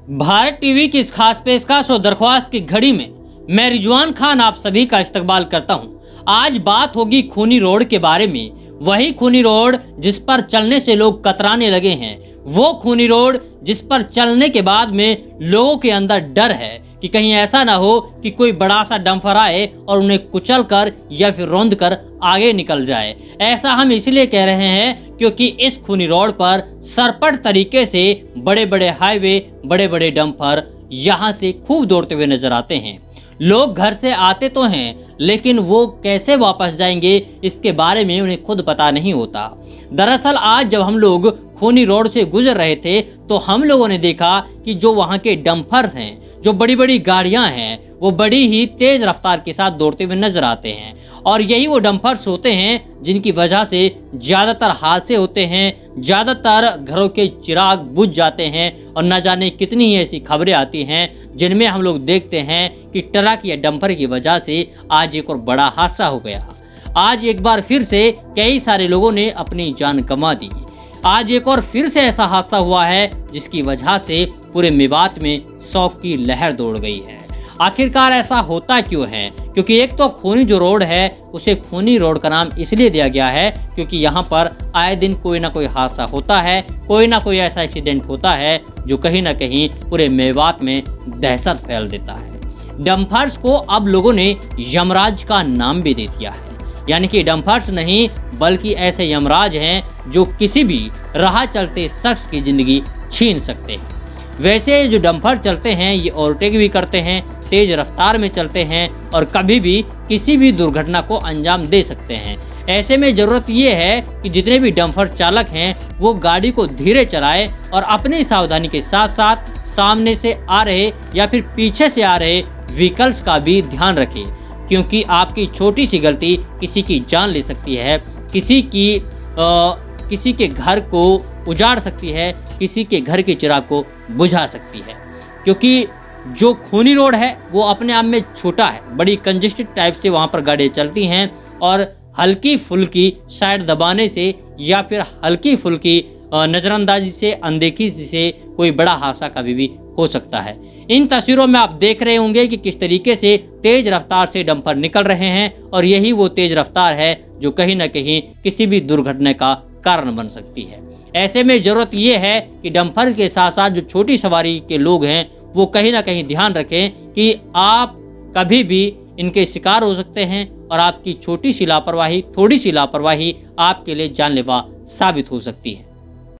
Bharat TV की इस खास पेशकश और दरख्वास्त की घड़ी में मैं रिजवान खान आप सभी का इस्तकबाल करता हूं। आज बात होगी खूनी रोड के बारे में। वही खूनी रोड जिस पर चलने से लोग कतराने लगे हैं, वो खूनी रोड जिस पर चलने के बाद में लोगों के अंदर डर है कि कहीं ऐसा ना हो कि कोई बड़ा सा डंफर आए और उन्हें कुचल कर या फिर रौंद कर आगे निकल जाए। ऐसा हम इसलिए कह रहे हैं क्योंकि इस खूनी रोड पर सरपट तरीके से बड़े बड़े हाईवे, बड़े बड़े डंफर यहाँ से खूब दौड़ते हुए नजर आते हैं। लोग घर से आते तो हैं, लेकिन वो कैसे वापस जाएंगे इसके बारे में उन्हें खुद पता नहीं होता। दरअसल आज जब हम लोग खूनी रोड से गुजर रहे थे तो हम लोगों ने देखा कि जो वहाँ के डंफर्स हैं, जो बड़ी बड़ी गाड़ियां हैं, वो बड़ी ही तेज रफ्तार के साथ दौड़ते हुए नजर आते हैं। और यही वो डंफर्स होते हैं जिनकी वजह से ज्यादातर हादसे होते हैं, ज्यादातर घरों के चिराग बुझ जाते हैं और न जाने कितनी ऐसी खबरें आती हैं जिनमें हम लोग देखते हैं कि ट्रक या डंपर की वजह से आज एक और बड़ा हादसा हो गया। आज एक बार फिर से कई सारे लोगों ने अपनी जान गंवा दी। आज एक और फिर से ऐसा हादसा हुआ है जिसकी वजह से पूरे मेवात में शौक की लहर दौड़ गई है। आखिरकार ऐसा होता क्यों है? क्योंकि एक तो खूनी जो रोड है उसे खूनी रोड का नाम इसलिए दिया गया है क्योंकि यहाँ पर आए दिन कोई ना कोई हादसा होता है, कोई ना कोई ऐसा एक्सीडेंट होता है जो कहीं ना कहीं पूरे मेवात में दहशत फैल देता है। डंफर्स को अब लोगों ने यमराज का नाम भी दे दिया है। यानी कि डंफर्स नहीं बल्कि ऐसे यमराज हैं जो किसी भी राह चलते शख्स की जिंदगी छीन सकते हैं। वैसे जो डंफर चलते हैं ये ओवरटेक भी करते हैं, तेज रफ्तार में चलते हैं और कभी भी किसी भी दुर्घटना को अंजाम दे सकते हैं। ऐसे में ज़रूरत ये है कि जितने भी डंफर चालक हैं वो गाड़ी को धीरे चलाएं और अपनी सावधानी के साथ साथ सामने से आ रहे या फिर पीछे से आ रहे व्हीकल्स का भी ध्यान रखें, क्योंकि आपकी छोटी सी गलती किसी की जान ले सकती है, किसी के घर को उजाड़ सकती है, किसी के घर के चिराग को बुझा सकती है। क्योंकि जो खूनी रोड है वो अपने आप में छोटा है, बड़ी कंजेस्टेड टाइप से वहाँ पर गाड़ियाँ चलती हैं और हल्की फुल्की साइड दबाने से या फिर हल्की फुल्की नज़रअंदाजी से, अनदेखी से कोई बड़ा हादसा कभी भी हो सकता है। इन तस्वीरों में आप देख रहे होंगे कि किस तरीके से तेज रफ्तार से डंपर निकल रहे हैं और यही वो तेज रफ्तार है जो कहीं ना कहीं किसी भी दुर्घटना का कारण बन सकती है। ऐसे में ज़रूरत ये है कि डंपर के साथ साथ जो छोटी सवारी के लोग हैं वो कहीं ना कहीं ध्यान रखें कि आप कभी भी इनके शिकार हो सकते हैं और आपकी छोटी सी लापरवाही, थोड़ी सी लापरवाही आपके लिए जानलेवा साबित हो सकती है।